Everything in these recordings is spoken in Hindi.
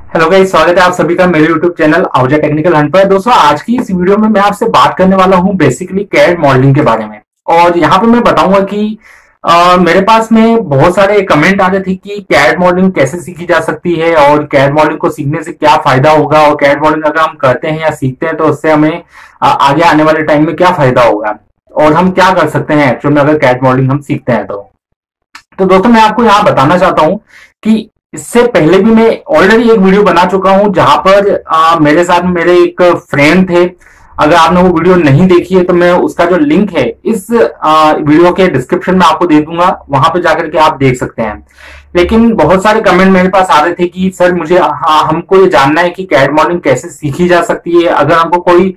हेलो गाइस, स्वागत है आप सभी का मेरे YouTube channel Ahuja Technical Hunt पर। दोस्तों, आज की इस वीडियो में मैं आपसे बात करने वाला हूं बेसिकली कैड मॉडलिंग के बारे में। और यहाँ पे मैं बताऊंगा कि मेरे पास में बहुत सारे कमेंट आ रहे थे कि कैड मॉडलिंग कैसे सीखी जा सकती है और कैड मॉडलिंग को सीखने से क्या फायदा होगा, और कैड मॉडलिंग अगर हम करते हैं या सीखते हैं तो उससे हमें आगे आने वाले टाइम में क्या फायदा होगा, और हम क्या कर सकते हैं एक्चुअल में अगर कैड मॉडलिंग हम सीखते हैं तो दोस्तों मैं आपको यहाँ बताना चाहता हूँ कि इससे पहले भी मैं ऑलरेडी एक वीडियो बना चुका हूं जहां पर मेरे साथ मेरे एक फ्रेंड थे। अगर आपने वो वीडियो नहीं देखी है तो मैं उसका जो लिंक है इस वीडियो के डिस्क्रिप्शन में आपको दे दूंगा, वहां पे जाकर के आप देख सकते हैं। लेकिन बहुत सारे कमेंट मेरे पास आ रहे थे कि सर मुझे हमको ये जानना है कि कैड मॉडलिंग कैसे सीखी जा सकती है। अगर हमको कोई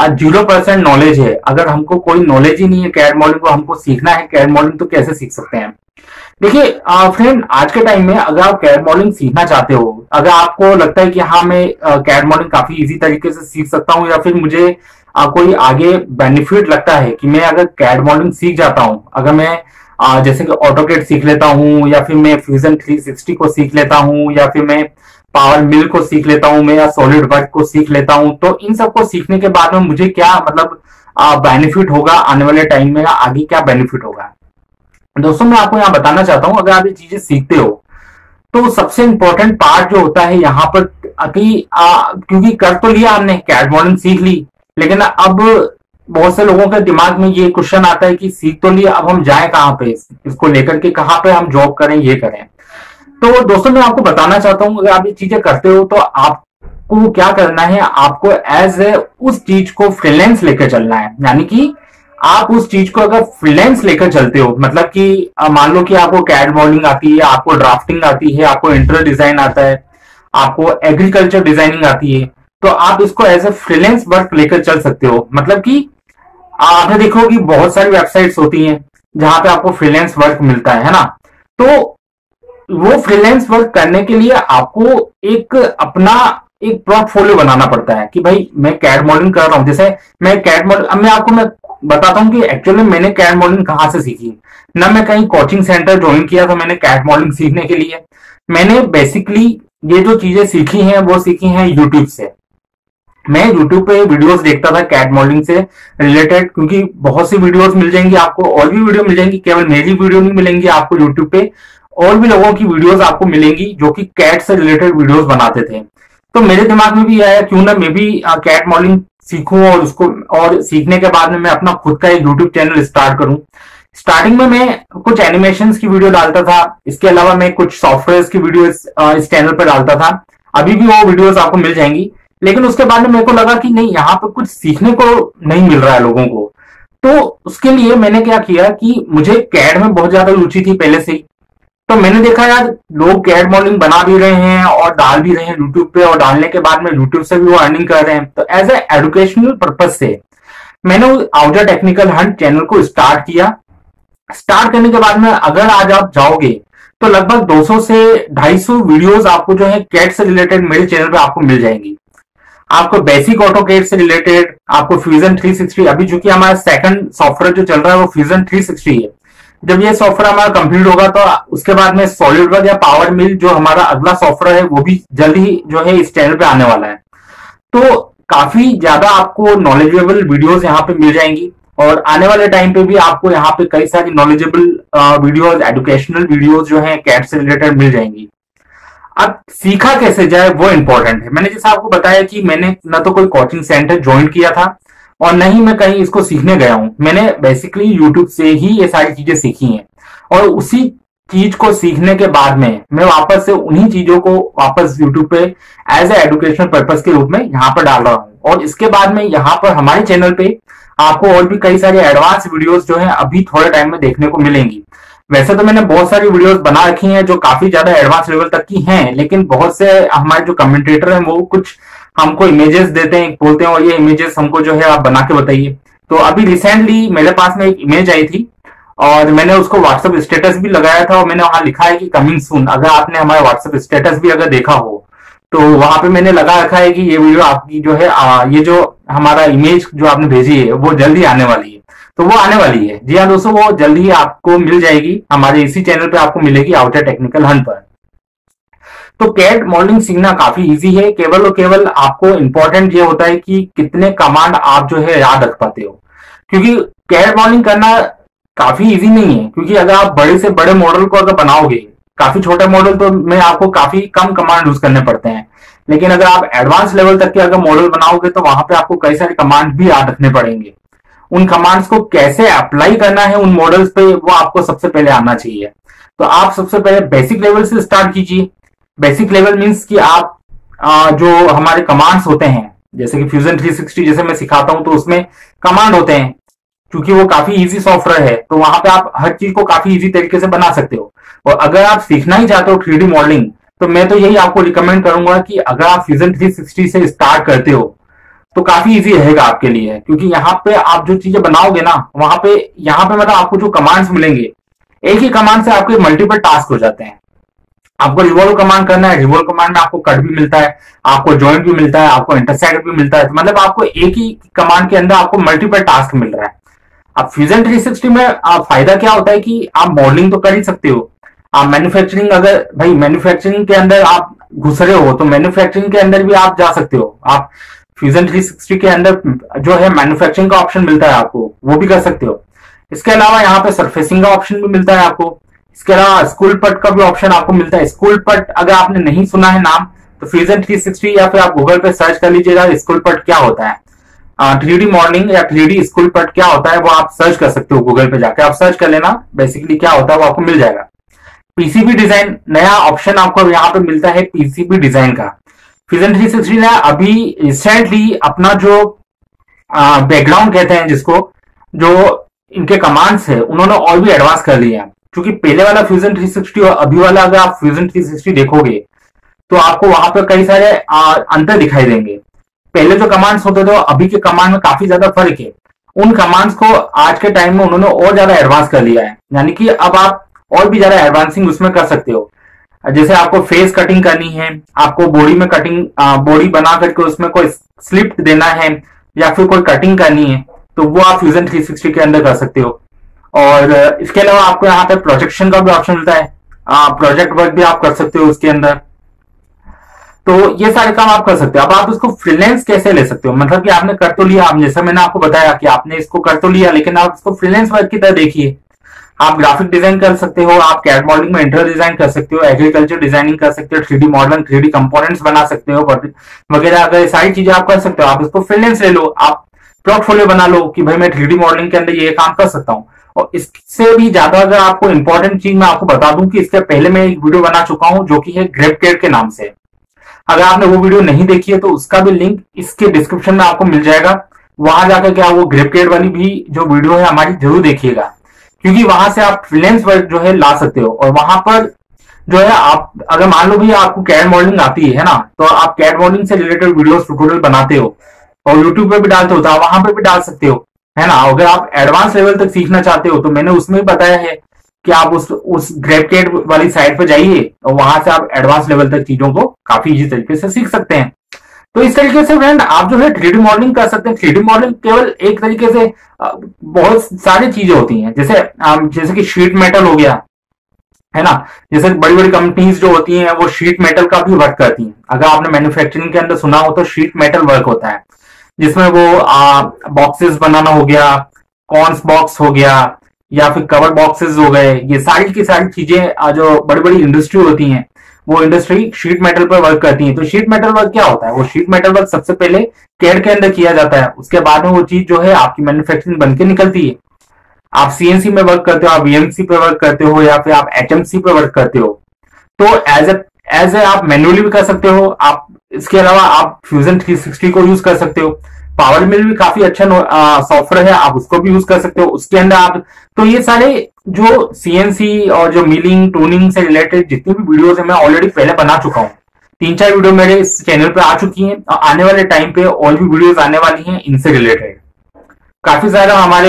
0% नॉलेज है, अगर हमको कोई नॉलेज ही नहीं है कैड मॉडलिंग को हमको सीखना है कैड मॉडलिंग, तो कैसे सीख सकते हैं। देखिए फ्रेंड, आज के टाइम में अगर आप कैड मॉडलिंग सीखना चाहते हो, अगर आपको लगता है कि हाँ मैं कैड मॉडलिंग काफी इजी तरीके से सीख सकता हूँ, या फिर मुझे कोई आगे बेनिफिट लगता है कि मैं अगर कैड मॉडलिंग सीख जाता हूँ, अगर मैं जैसे कि ऑटोकेड सीख लेता हूँ, या फिर मैं फ्यूजन 360 को सीख लेता हूँ, या फिर मैं पावर मिल को सीख लेता हूँ, मैं या सॉलिड वर्क को सीख लेता हूँ, तो इन सबको सीखने के बाद में मुझे क्या मतलब बेनिफिट होगा आने वाले टाइम में, आगे क्या बेनिफिट होगा। दोस्तों मैं आपको यहाँ बताना चाहता हूँ, अगर आप ये चीजें सीखते हो तो सबसे इंपॉर्टेंट पार्ट जो होता है यहाँ पर कि क्योंकि कर तो लिया हमने, कैड मॉडलिंग सीख ली, लेकिन अब बहुत से लोगों के दिमाग में ये क्वेश्चन आता है कि सीख तो लिया, अब हम जाए कहाँ पे इसको लेकर के, कहाँ पे हम जॉब करें, ये करें। तो दोस्तों मैं आपको बताना चाहता हूँ, अगर आप ये चीजें करते हो तो आपको क्या करना है, आपको एज ए उस चीज को फ्रीलांस लेकर चलना है। यानी कि आप उस चीज को अगर फ्रीलांस लेकर चलते हो, मतलब कि मान लो कि आपको कैड मॉडलिंग आती है, आपको ड्राफ्टिंग आती है, आपको इंटीरियर डिजाइन आता है, आपको एग्रीकल्चर डिजाइनिंग आती है, तो आप इसको एज ए फ्रीलांस वर्क लेकर चल सकते हो। मतलब कि आपने देखो कि बहुत सारी वेबसाइट्स होती हैं जहां पे आपको फ्रीलांस वर्क मिलता है ना। तो वो फ्रीलांस वर्क करने के लिए आपको एक अपना एक पोर्टफोलियो बनाना पड़ता है कि भाई मैं कैड मॉडलिंग कर रहा हूं। जैसे मैं कैड मॉडल, अब मैं बताता हूं कि एक्चुअली मैंने कैड मॉडलिंग कहां से सीखी। ना मैं कहीं कोचिंग सेंटर ज्वाइन किया था मैंने कैड मॉडलिंग सीखने के लिए। मैंने बेसिकली ये जो चीजें सीखी हैं वो सीखी हैं यूट्यूब से। मैं यूट्यूब पे वीडियोस देखता था कैड मॉडलिंग से रिलेटेड, क्योंकि बहुत सी वीडियोस मिल जाएंगी आपको, और भी वीडियो मिल जाएंगी, केवल मेरी वीडियो नहीं मिलेंगी आपको यूट्यूब पे, और भी लोगों की वीडियोस आपको मिलेंगी जो कि कैट से रिलेटेड वीडियोस बनाते थे। तो मेरे दिमाग में भी आया क्यों ना मैं भी कैट मॉडलिंग सीखूं, और उसको और सीखने के बाद में मैं अपना खुद का एक यूट्यूब चैनल स्टार्ट करूं। स्टार्टिंग में मैं कुछ एनिमेशंस की वीडियो डालता था, इसके अलावा मैं कुछ सॉफ्टवेयर की वीडियो इस चैनल पर डालता था। अभी भी वो वीडियोस आपको मिल जाएंगी। लेकिन उसके बाद में मेरे को लगा कि नहीं, यहाँ पर कुछ सीखने को नहीं मिल रहा है लोगों को। तो उसके लिए मैंने क्या किया कि मुझे कैड में बहुत ज्यादा रुचि थी पहले से ही। तो मैंने देखा यार लोग कैड मॉडलिंग बना भी रहे हैं और डाल भी रहे हैं यूट्यूब पे, और डालने के बाद में यूट्यूब से भी वो अर्निंग कर रहे हैं। तो एज ए एजुकेशनल पर्पज से मैंने आहूजा टेक्निकल हंट चैनल को स्टार्ट किया। स्टार्ट करने के बाद में अगर आज आप जाओगे तो लगभग 200 से 250 वीडियोस आपको जो है कैड से रिलेटेड मेरे चैनल पे आपको मिल जाएंगी। आपको बेसिक ऑटो कैड से रिलेटेड, आपको फ्यूजन 360, अभी चूंकि हमारा सेकंड सॉफ्टवेयर जो चल रहा है वो फ्यूजन 360 है। जब ये सॉफ्टवेयर हमारा कंप्लीट होगा तो उसके बाद में सॉलिड वर्क या पावर मिल जो हमारा अगला सॉफ्टवेयर है वो भी जल्द ही जो है इस चैनल पे आने वाला है। तो काफी ज्यादा आपको नॉलेजेबल वीडियोस यहाँ पे मिल जाएंगी, और आने वाले टाइम पे भी आपको यहाँ पे कई सारी नॉलेजेबल वीडियोस, एजुकेशनल वीडियोस जो है कैट से रिलेटेड मिल जाएंगी। अब सीखा कैसे जाए वो इंपॉर्टेंट है। मैंने जैसा आपको बताया कि मैंने न तो कोई कोचिंग सेंटर ज्वाइन किया था और न ही मैं कहीं इसको सीखने गया हूं। मैंने बेसिकली यूट्यूब से ही ये सारी चीजें सीखी हैं, और उसी चीज को सीखने के बाद में मैं वापस से उन्हीं चीजों को वापस यूट्यूब पे एज ए एजुकेशनल पर्पज के रूप में यहाँ पर डाल रहा हूँ। और इसके बाद में यहाँ पर हमारे चैनल पे आपको और भी कई सारी एडवांस वीडियोस जो है अभी थोड़े टाइम में देखने को मिलेंगी। वैसे तो मैंने बहुत सारी वीडियोस बना रखी हैं जो काफी ज्यादा एडवांस लेवल तक की हैं, लेकिन बहुत से हमारे जो कमेंटेटर हैं वो कुछ हमको इमेजेस देते हैं, बोलते हैं और ये इमेजेस हमको जो है आप बना के बताइए। तो अभी रिसेंटली मेरे पास में एक इमेज आई थी और मैंने उसको व्हाट्सएप स्टेटस भी लगाया था, और मैंने वहां लिखा है कि कमिंग सून। अगर आपने हमारा व्हाट्सएप स्टेटस भी अगर देखा हो तो वहां पे मैंने लगा रखा है कि ये वीडियो आपकी जो है ये जो हमारा इमेज जो आपने भेजी है वो जल्दी आने वाली है। तो वो आने वाली है, जी हाँ दोस्तों, वो जल्दी ही आपको मिल जाएगी, हमारे इसी चैनल पे आपको मिलेगी आहूजा टेक्निकल हंट पर। तो कैड मॉडलिंग सीखना काफी इजी है, केवल और केवल आपको इंपॉर्टेंट ये होता है कि कितने कमांड आप जो है याद रख पाते हो। क्योंकि कैड मॉडलिंग करना काफी इजी नहीं है, क्योंकि अगर आप बड़े से बड़े मॉडल को अगर बनाओगे, काफी छोटे मॉडल तो में आपको काफी कम कमांड यूज करने पड़ते हैं, लेकिन अगर आप एडवांस लेवल तक के अगर मॉडल बनाओगे तो वहां पे आपको कई सारे कमांड भी याद रखने पड़ेंगे। उन कमांड्स को कैसे अप्लाई करना है उन मॉडल्स पे, वो आपको सबसे पहले आना चाहिए। तो आप सबसे पहले बेसिक लेवल से स्टार्ट कीजिए। बेसिक लेवल मीन्स कि आप जो हमारे कमांड्स होते हैं, जैसे कि फ्यूजन 360 जैसे मैं सिखाता हूं तो उसमें कमांड होते हैं, क्योंकि वो काफी इजी सॉफ्टवेयर है, तो वहां पे आप हर चीज को काफी इजी तरीके से बना सकते हो। और अगर आप सीखना ही चाहते हो 3D मॉडलिंग, तो मैं तो यही आपको रिकमेंड करूंगा कि अगर आप फ्यूजन 360 से स्टार्ट करते हो तो काफी इजी रहेगा आपके लिए, क्योंकि यहाँ पे आप जो चीजें बनाओगे ना, वहां पे यहाँ पे मतलब आपको जो कमांड्स मिलेंगे, एक ही कमांड से आपके मल्टीपल टास्क हो जाते हैं। आपको रिवॉल्व कमांड करना है, रिवॉल्व कमांड में आपको कट भी मिलता है, आपको जॉइंट भी मिलता है, आपको इंटरसेक्ट भी मिलता है, मतलब आपको एक ही कमांड के अंदर आपको मल्टीपल टास्क मिल रहा है। अब फ्यूजन 360 में फायदा क्या होता है कि आप मॉडलिंग तो कर ही सकते हो, आप मैन्युफैक्चरिंग, अगर भाई मैन्युफैक्चरिंग के अंदर आप घुस रहे हो तो मैन्युफैक्चरिंग के अंदर भी आप जा सकते हो। आप फ्यूजन 360 के अंदर जो है मैन्युफैक्चरिंग का ऑप्शन मिलता है आपको, वो भी कर सकते हो। इसके अलावा यहाँ पे सरफेसिंग का ऑप्शन भी मिलता है आपको। इसके अलावा स्कूल पट का भी ऑप्शन आपको मिलता है। स्कूल पट अगर आपने नहीं सुना है नाम, तो फ्यूजन 360 या फिर आप गूगल पे सर्च कर लीजिएगा स्कूल पट क्या होता है, 3D मॉडलिंग या 3D स्कूल पट क्या होता है, वो आप सर्च कर सकते हो। गूगल पे जाके आप सर्च कर लेना, बेसिकली क्या होता है वो आपको मिल जाएगा। पीसीबी डिजाइन नया ऑप्शन आपको यहाँ पे मिलता है, पीसीबी डिजाइन का। फ्यूजन 360 ने अभी रिसेंटली अपना जो बैकग्राउंड कहते हैं जिसको, जो इनके कमांड्स है उन्होंने और भी एडवांस कर लिया है। क्योंकि पहले वाला फ्यूजन 360 और अभी वाला अगर आप फ्यूजन 360 देखोगे तो आपको वहां पर कई सारे अंतर दिखाई देंगे। पहले जो कमांड्स होते थे अभी के कमांड में काफी ज्यादा फर्क है। उन कमांड्स को आज के टाइम में उन्होंने और ज्यादा एडवांस कर लिया है, यानी कि अब आप और भी ज्यादा एडवांसिंग उसमें कर सकते हो। जैसे आपको फेस कटिंग करनी है, आपको बॉडी में कटिंग, बॉडी बना करके उसमें कोई स्लिप देना है या फिर कोई कटिंग करनी है, तो वो आप फ्यूजन 360 के अंदर कर सकते हो। और इसके अलावा आपको यहाँ पे प्रोजेक्शन का भी ऑप्शन मिलता है, प्रोजेक्ट वर्क भी आप कर सकते हो उसके अंदर। तो ये सारे काम आप कर सकते हो। अब आप इसको फ्रीलांस कैसे ले सकते हो, मतलब कि आपने कर तो लिया, आप जैसा मैंने आपको बताया कि आपने इसको कर तो लिया, लेकिन आप इसको फ्रीलांस वर्क की तरह देखिए। आप ग्राफिक डिजाइन कर सकते हो, आप कैड मॉडलिंग में इंटीरियर डिजाइन कर सकते हो, एग्रीकल्चर डिजाइनिंग कर सकते हो, 3D मॉडल 3D कंपोनेंट्स बना सकते हो वगैरह, अगर सारी चीजें आप कर सकते हो। आप इसको फ्रीलांस ले लो, आप पोर्टफोलियो बना लो कि भाई मैं 3D मॉडलिंग के अंदर ये काम कर सकता हूँ। और इससे भी ज्यादा अगर आपको इंपॉर्टेंट चीज मैं आपको बता दूं कि इसके पहले मैं एक वीडियो बना चुका हूं जो कि है ग्रेपकेड के नाम से। अगर आपने वो वीडियो नहीं देखी है तो उसका भी लिंक इसके डिस्क्रिप्शन में आपको मिल जाएगा, वहां जाकर के आप वो ग्रेपकेड वाली भी जो वीडियो है हमारी जरूर देखिएगा, क्योंकि वहां से आप फ्रीलांस वर्क जो है ला सकते हो। और वहां पर जो है आप अगर मान लो भैया आपको कैड मॉडलिंग आती है ना, तो आप कैड मॉडलिंग से रिलेटेड वीडियोस ट्यूटोरियल बनाते हो और यूट्यूब पे भी डालते हो, तो आप वहां पे भी डाल सकते हो, है ना। अगर आप एडवांस लेवल तक सीखना चाहते हो तो मैंने उसमें भी बताया है कि आप उस ग्रेपकेड वाली साइट पे जाइए और वहां से आप एडवांस लेवल तक चीजों को काफी इजी तरीके से सीख सकते हैं। तो इस तरीके से फ्रेंड आप जो है 3D मॉडलिंग कर सकते हैं। 3D मॉडलिंग केवल एक तरीके से बहुत सारी चीजें होती हैं, जैसे कि शीट मेटल हो गया, है ना। जैसे बड़ी बड़ी कंपनीज जो होती हैं वो शीट मेटल का भी वर्क करती हैं। अगर आपने मैन्युफैक्चरिंग के अंदर सुना हो तो शीट मेटल वर्क होता है, जिसमें वो बॉक्सेस बनाना हो गया, कॉर्न्स बॉक्स हो गया, या फिर कवर बॉक्सेस हो गए। ये सारी की सारी चीजें जो बड़ी बड़ी इंडस्ट्री होती हैं वो इंडस्ट्री शीट मेटल पर वर्क करती है। तो शीट मेटल वर्क क्या होता है, वो शीट मेटल वर्क सबसे पहले कैड के अंदर किया जाता है, उसके बाद में वो चीज जो है आपकी मैन्युफैक्चरिंग बन के निकलती है। आप सीएनसी में वर्क करते हो, आप वीएमसी पे वर्क करते हो, या फिर आप एचएमसी पे वर्क करते हो, तो एज ए आप मैन्युअली भी कर सकते हो। आप इसके अलावा आप फ्यूजन 360 को यूज कर सकते हो। पावर मिल भी काफी अच्छा सॉफ्टवेयर है, आप उसको भी यूज कर सकते हो। उसके अंदर आप तो ये सारे जो सीएनसी और जो मिलिंग टूनिंग से रिलेटेड जितनी भी वीडियोस है मैं ऑलरेडी पहले बना चुका हूँ। 3-4 वीडियो मेरे इस चैनल पे आ चुकी हैं और आने वाले टाइम पे और भी वीडियोस आने वाली हैं इनसे रिलेटेड। काफी ज्यादा हमारे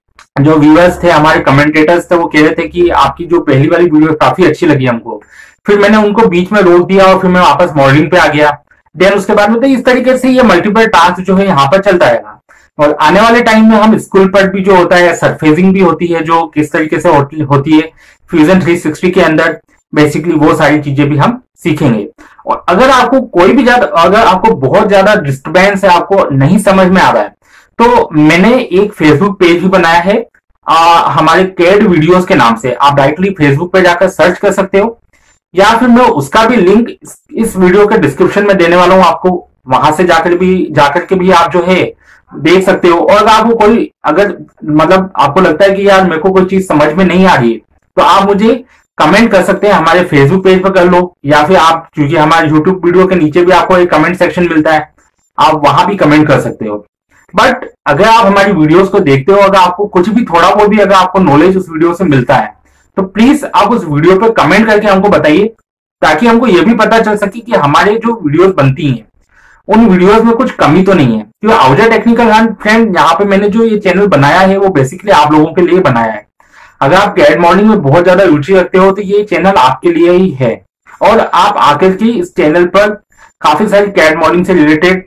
जो व्यूअर्स थे, हमारे कमेंटेटर्स थे, वो कह रहे थे कि आपकी जो पहली वाली वीडियो काफी अच्छी लगी हमको। फिर मैंने उनको बीच में रोक दिया और फिर मैं वापस मॉडलिंग पे आ गया। देन उसके बाद में तो इस तरीके से ये मल्टीपल टास्क जो है यहाँ पर चलता रहेगा। और आने वाले टाइम में हम स्कूल पट भी जो होता है, सरफेसिंग भी होती है जो किस तरीके से होती है फ्यूजन 360 के अंदर, बेसिकली वो सारी चीजें भी हम सीखेंगे। और अगर आपको कोई भी अगर आपको बहुत ज्यादा डिस्टर्बेंस है, आपको नहीं समझ में आ रहा है, तो मैंने एक फेसबुक पेज भी बनाया है हमारे कैड वीडियोस के नाम से। आप डायरेक्टली फेसबुक पे जाकर सर्च कर सकते हो, या फिर मैं उसका भी लिंक इस वीडियो के डिस्क्रिप्शन में देने वाला हूं आपको। वहां से जाकर के भी आप जो है देख सकते हो। और अगर आपको कोई अगर मतलब आपको लगता है कि यार मेरे को कोई चीज समझ में नहीं आ रही है, तो आप मुझे कमेंट कर सकते हैं, हमारे फेसबुक पेज पर कर लो, या फिर आप क्योंकि हमारे यूट्यूब वीडियो के नीचे भी आपको एक कमेंट सेक्शन मिलता है, आप वहां भी कमेंट कर सकते हो। बट अगर आप हमारी वीडियोस को देखते हो, अगर आपको कुछ भी थोड़ा बहुत भी अगर आपको नॉलेज उस वीडियो से मिलता है, तो प्लीज आप उस वीडियो पर कमेंट करके हमको बताइए, ताकि हमको यह भी पता चल सके कि हमारे जो वीडियोस बनती हैं उन वीडियोस में कुछ कमी तो नहीं है। क्योंकि आहूजा टेक्निकल हंट फ्रेंड, यहाँ पे मैंने जो ये चैनल बनाया है वो बेसिकली आप लोगों के लिए बनाया है। अगर आप कैड मॉडलिंग में बहुत ज्यादा रुचि रखते हो तो ये चैनल आपके लिए ही है। और आप आकर के इस चैनल पर काफी सारी कैड मॉडलिंग से रिलेटेड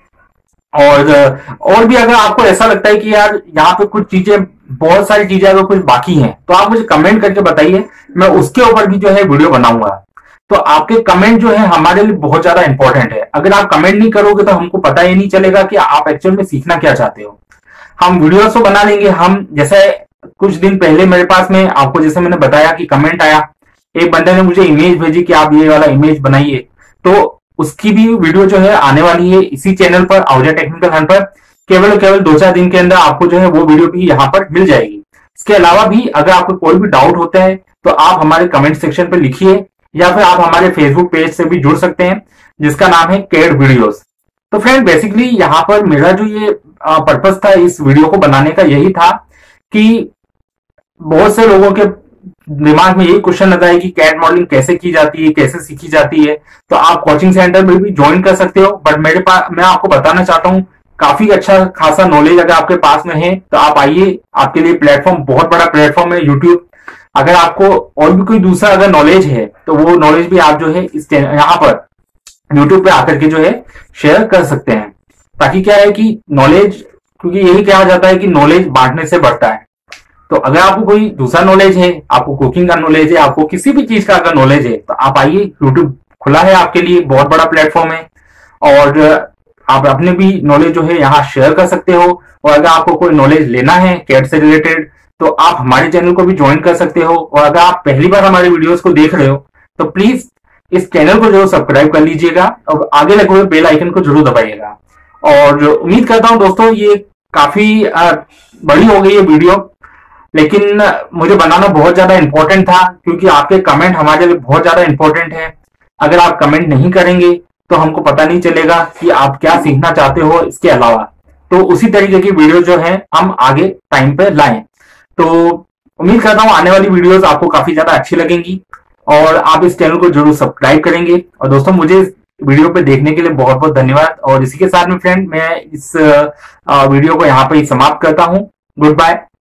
और भी अगर आपको ऐसा लगता है कि यार यहाँ पे कुछ चीजें, बहुत सारी चीजें अगर कुछ बाकी हैं, तो आप मुझे कमेंट करके बताइए, मैं उसके ऊपर भी जो है वीडियो बनाऊंगा। तो आपके कमेंट जो है हमारे लिए बहुत ज्यादा इंपॉर्टेंट है। अगर आप कमेंट नहीं करोगे तो हमको पता ही नहीं चलेगा कि आप एक्चुअल में सीखना क्या चाहते हो। हम वीडियोस तो बना लेंगे। हम जैसे कुछ दिन पहले मेरे पास में आपको जैसे मैंने बताया कि कमेंट आया, एक बंदे ने मुझे इमेज भेजी कि आप ये वाला इमेज बनाइए, तो उसकी भी वीडियो जो है आने वाली है इसी चैनल पर, आहूजा टेक्निकल हंट पर। केवल 2-4 दिन के अंदर आपको जो है वो वीडियो भी यहाँ पर मिल जाएगी। इसके अलावा भी अगर आपको कोई भी डाउट होता है तो आप हमारे कमेंट सेक्शन पर लिखिए, या फिर आप हमारे फेसबुक पेज से भी जुड़ सकते हैं, जिसका नाम है कैड वीडियोस। तो फ्रेंड बेसिकली यहाँ पर मेरा जो ये पर्पस था इस वीडियो को बनाने का, यही था कि बहुत से लोगों के दिमाग में यही क्वेश्चन आता है कि कैड मॉडलिंग कैसे की जाती है, कैसे सीखी जाती है। तो आप कोचिंग सेंटर में भी ज्वाइन कर सकते हो। बट मैं आपको बताना चाहता हूँ, काफी अच्छा खासा नॉलेज अगर आपके पास में है तो आप आइए, आपके लिए प्लेटफॉर्म बहुत बड़ा प्लेटफॉर्म है यूट्यूब। अगर आपको और भी कोई दूसरा अगर नॉलेज है तो वो नॉलेज भी आप जो है इस यहाँ पर यूट्यूब पे आकर के जो है शेयर कर सकते हैं। ताकि क्या है कि नॉलेज, क्योंकि यही कहा जाता है कि नॉलेज बांटने से बढ़ता है। तो अगर आपको कोई दूसरा नॉलेज है, आपको कुकिंग का नॉलेज है, आपको किसी भी चीज का अगर नॉलेज है, तो आप आइए, यूट्यूब खुला है आपके लिए, बहुत बड़ा प्लेटफॉर्म है। और आप अपने भी नॉलेज जो है यहाँ शेयर कर सकते हो। और अगर आपको कोई नॉलेज लेना है कैड से रिलेटेड, तो आप हमारे चैनल को भी ज्वाइन कर सकते हो। और अगर आप पहली बार हमारे वीडियोस को देख रहे हो तो प्लीज इस चैनल को जरूर सब्सक्राइब कर लीजिएगा और आगे लगे हुए बेल आइकन को जरूर दबाइएगा। और उम्मीद करता हूं दोस्तों ये काफी बड़ी हो गई है वीडियो, लेकिन मुझे बनाना बहुत ज्यादा इंपॉर्टेंट था, क्योंकि आपके कमेंट हमारे लिए बहुत ज्यादा इंपॉर्टेंट है। अगर आप कमेंट नहीं करेंगे तो हमको पता नहीं चलेगा कि आप क्या सीखना चाहते हो इसके अलावा। तो उसी तरीके की वीडियो जो है हम आगे टाइम पे लाएं। तो उम्मीद करता हूं आने वाली वीडियोस आपको काफी ज्यादा अच्छी लगेंगी और आप इस चैनल को जरूर सब्सक्राइब करेंगे। और दोस्तों मुझे वीडियो पे देखने के लिए बहुत बहुत धन्यवाद। और इसी के साथ में फ्रेंड मैं इस वीडियो को यहाँ पे समाप्त करता हूँ। Good bye.